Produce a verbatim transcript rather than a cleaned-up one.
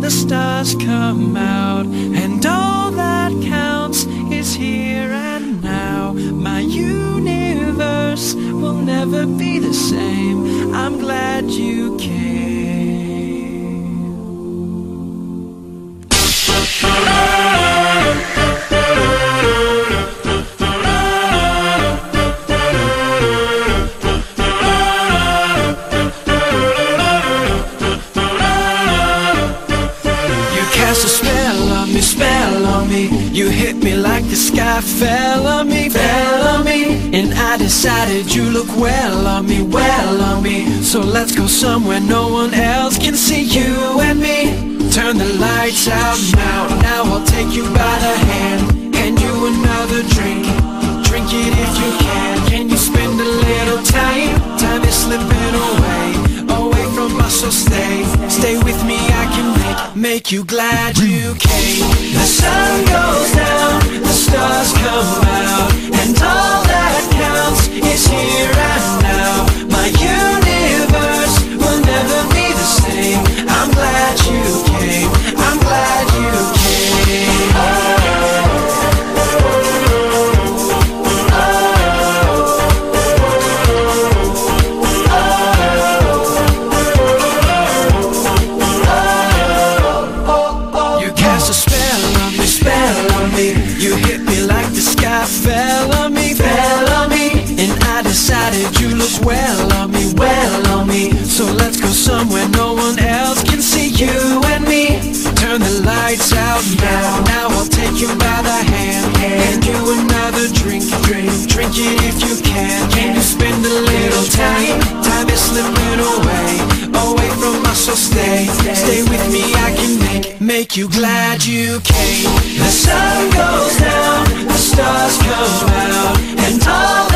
the stars come out, and all that counts is here and now. My universe will never be the same. I'm glad you came. Cast a spell on me, spell on me. You hit me like the sky fell on me, fell on me. And I decided you look well on me, well on me. So let's go somewhere no one else can see, you and me. Turn the lights out now, now I'll take you by the hand. Hand you another drink, drink it if you can. Can you spend a little time? Time is slipping away, away from us, so stay. Stay with me, I can make, make you glad you came. The sun goes down, the stars come out, and all that counts is here and now. My universe will never be the same. I'm glad you came, I'm glad you came. You hit me like the sky fell on me, fell on me. And I decided you look well on me, well on me. So let's go somewhere no one else can see, you and me. Turn the lights out now, now I'll take you by the hand. Hand you another drink, drink, drink it if you can. Can you spend a little time? Time is slipping away, away from us, so stay. Stay with me, I can make, make you glad you came. The sun goes down, the stars come out, and all